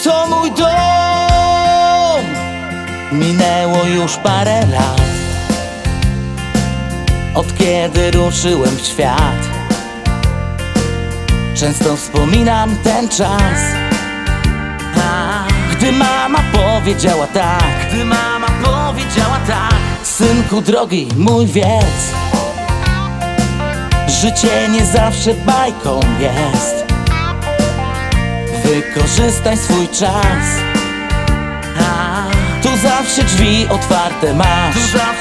To mój dom. Minęło już parę lat, od kiedy ruszyłem w świat. Często wspominam ten czas, gdy mama powiedziała tak, synku drogi mój, wiedz, życie nie zawsze bajką jest. Wykorzystaj swój czas, tu zawsze drzwi otwarte masz,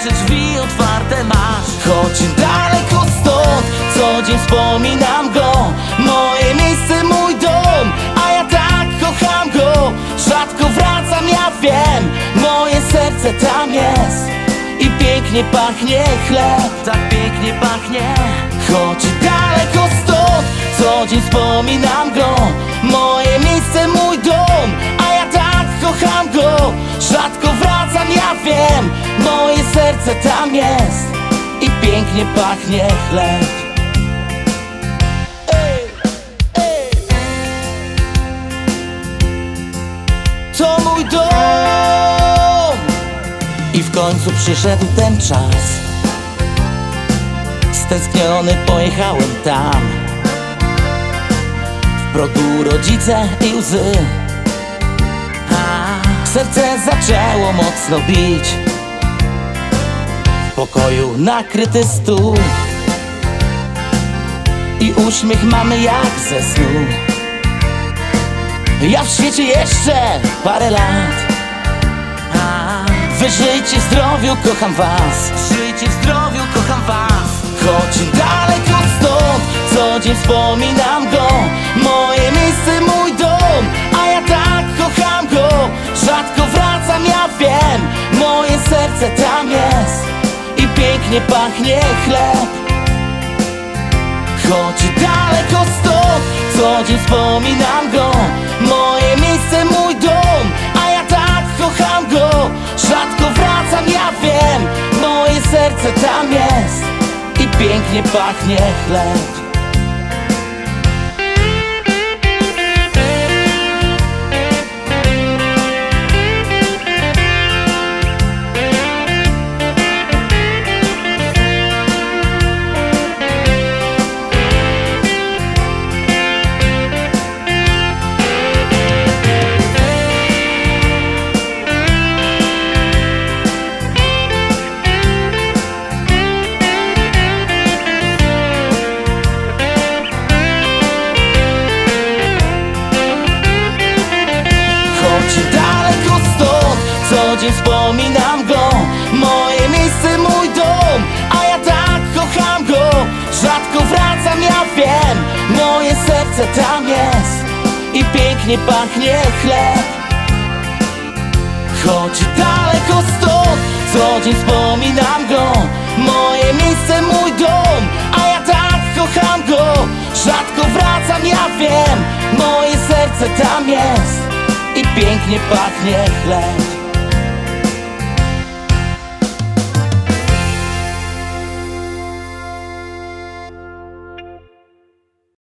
choć daleko stąd, co dzień wspominam go. Moje miejsce, mój dom, a ja tak kocham go. Rzadko wracam, ja wiem, moje serce tam jest. I pięknie pachnie chleb, tak pięknie pachnie. Choć daleko stąd, co dzień wspominam go. Moje miejsce, mój dom, a ja tak kocham go. Rzadko wracam, ja wiem, moje serce tam jest. I pięknie pachnie chleb. To mój dom. I w końcu przyszedł ten czas, stęskniony pojechałem tam. W progu rodzice i łzy, serce zaczęło mocno bić. W pokoju nakryty stół i uśmiech mamy jak ze snu. Ja w świecie jeszcze parę lat. Wy żyjcie w zdrowiu, kocham was. Choć daleko stąd, co dzień wspominam go. Moje miejsce, mój dom, a ja tak kocham go. Rzadko wracam, ja wiem, moje serce tam jest. I pięknie pachnie chleb. Choć daleko stąd, co dzień wspominam go. Moje miejsce, mój dom, a ja tak kocham go. Rzadko wracam, ja wiem, moje serce tam jest. I pięknie pachnie chleb. Daleko stąd, co dzień wspominam go. Moje miejsce, mój dom, a ja tak kocham go. Rzadko wracam, ja wiem, moje serce tam jest. I pięknie pachnie chleb. Choć daleko stąd, co dzień wspominam go. Moje miejsce, mój dom, a ja tak kocham go. Rzadko wracam, ja wiem, moje serce tam jest. I pięknie pachnie chleb.